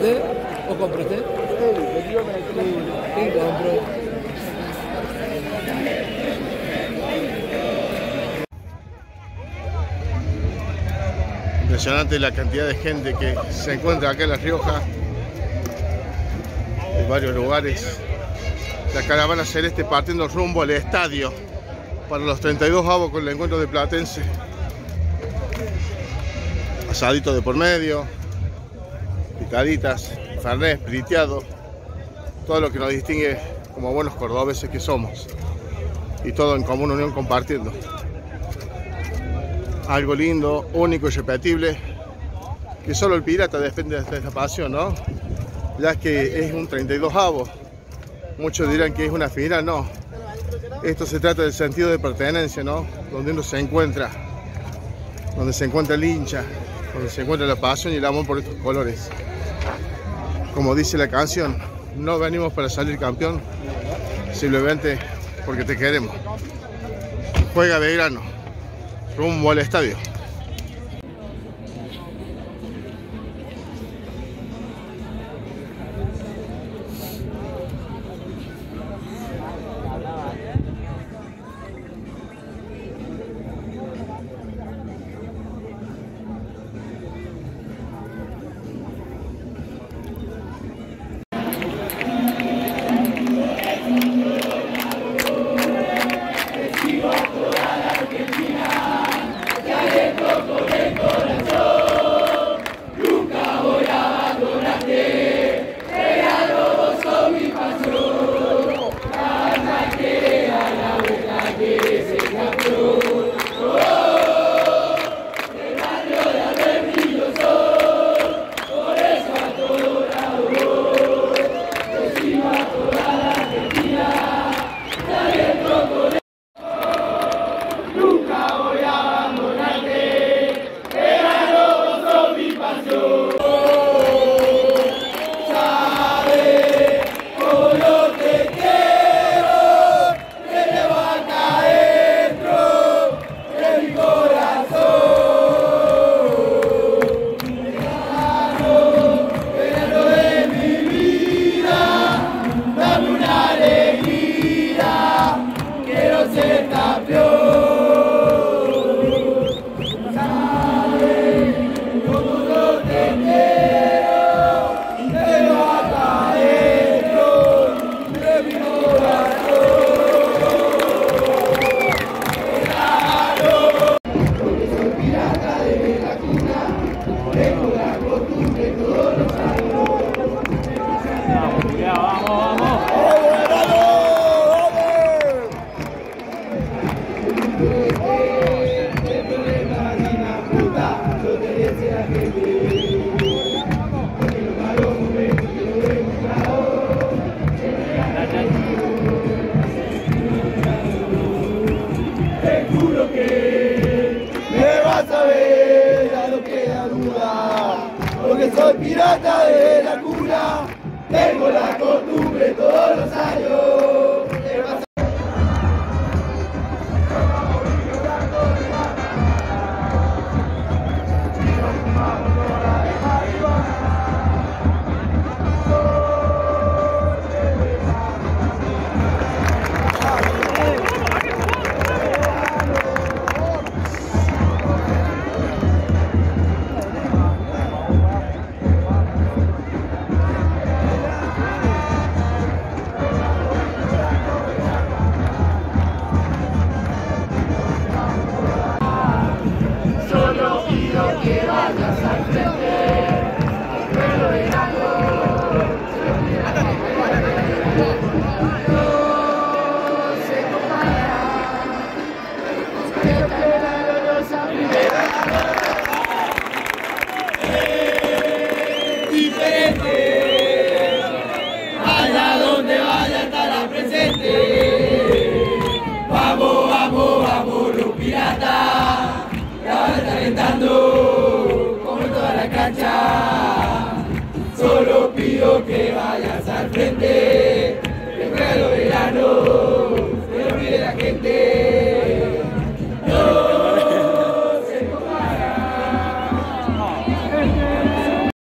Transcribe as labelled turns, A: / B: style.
A: ¿Compraste? ¿O compraste? Sí, compro.
B: Impresionante la cantidad de gente que se encuentra acá en La Rioja, en varios lugares. La caravana celeste partiendo rumbo al estadio para los 32avos con el encuentro de Platense. Asadito de por medio, picaditas, fernet, spriteado, todo lo que nos distingue como buenos cordobeses que somos, y todo en común unión compartiendo. Algo lindo, único y repetible, que solo el pirata defiende de esta pasión, ¿no? Ya que es un 32avo. Muchos dirán que es una final, no. Esto se trata del sentido de pertenencia, ¿no? Donde uno se encuentra, donde se encuentra el hincha, donde se encuentra la pasión y el amor por estos colores. Como dice la canción, no venimos para salir campeón, simplemente porque te queremos. Juega Belgrano, rumbo al estadio.
C: Soy pirata de la cuna, tengo la costumbre todos los años. Como en toda la cancha, solo pido que vayas al frente.